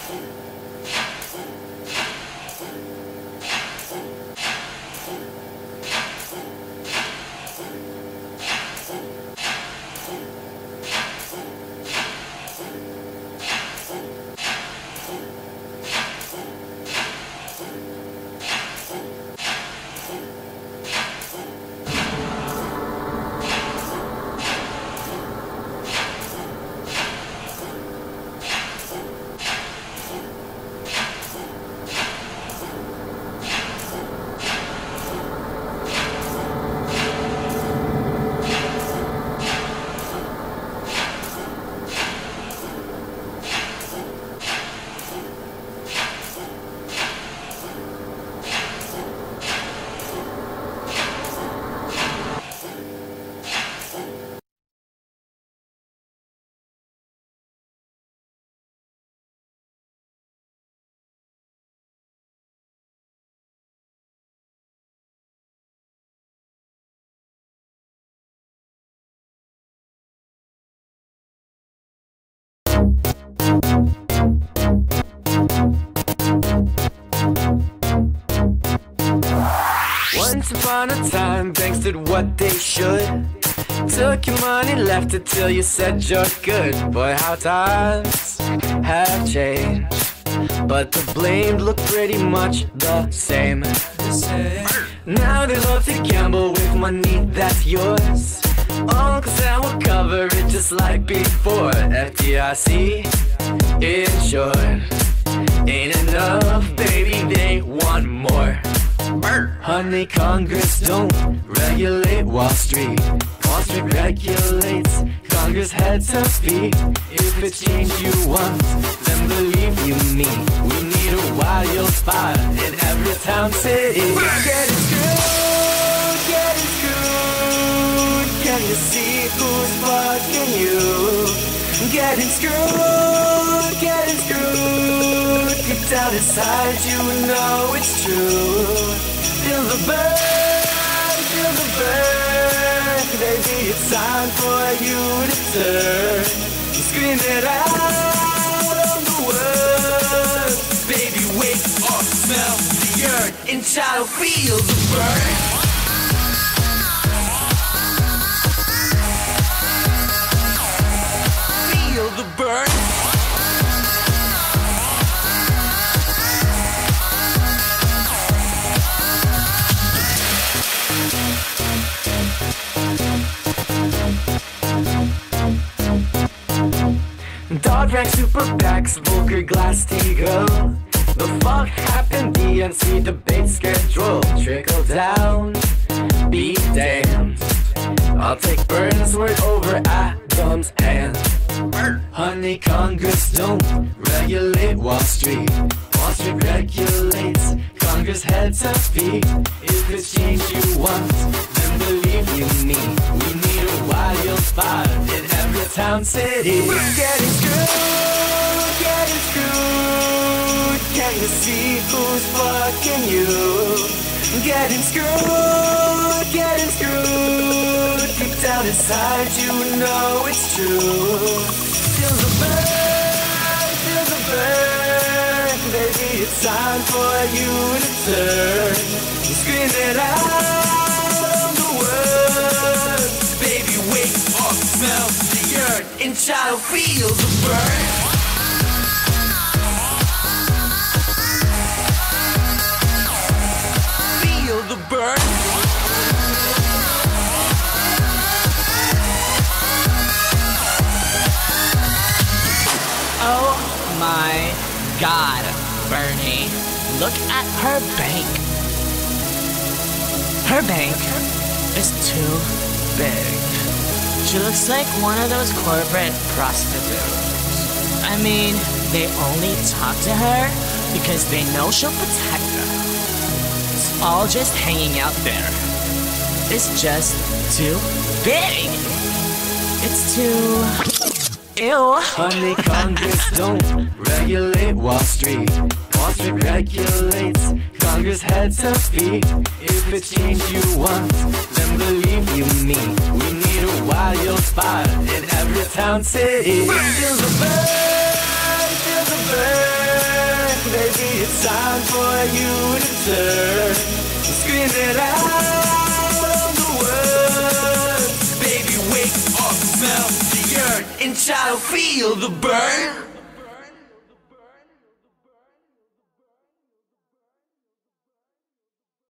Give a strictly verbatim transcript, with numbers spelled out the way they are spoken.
Once upon a time, banks did what they should. Took your money, left it till you said you're good. Boy, how times have changed, but the blame look pretty much the same. Now they love to gamble with money that's yours. Uncle Sam will cover it just like before. F D I C insured. Ain't enough, baby, they want more. Honey, Congress don't regulate Wall Street. Wall Street regulates Congress head to feet. If it's change you want, then believe you me, we need a wildfire in every town, city. Getting screwed, getting screwed. Can you see who's fucking you? Getting screwed, getting screwed. Deep down inside you know it's true. Feel the burn, feel the burn. Baby, it's time for you to turn. Scream it out on the world. Baby, wake up, smell the earth, and child, feel the burn. Feel the burn. Dog rank, super packs, Volker, Glass-Steagall. The fuck happened? D N C debate schedule. Trickle down, be damned. I'll take Burns' word over Adams' hand. Honey, Congress don't regulate Wall Street. Wall Street regulates Congress head to feet. If it's change you want, then believe you me, we need a wildfire in every town, city. Getting screwed, getting screwed. Can you see who's fucking you? Getting screwed, getting screwed. Deep down inside you know it's true. Feel the burn, feel the burn. Baby, it's time for you to turn. Scream it out on the world. Baby, wake up, smell the earth, and child, feel the burn. Feel the burn. Oh my God, Bernie, look at her bank. Her bank is too big. She looks like one of those corporate prostitutes. I mean, they only talk to her because they know she'll protect them. It's all just hanging out there. It's just too big. It's too... Ew. Honey, Congress don't regulate Wall Street. Wall Street regulates Congress head to feet. If it's change you want, then believe you me, we need a wildfire in every town, city. Feel the burn, feel the burn. Baby, it's time for you to turn. Scream it out on the world. Baby, wake up, smell the earth, and child, feel the burn.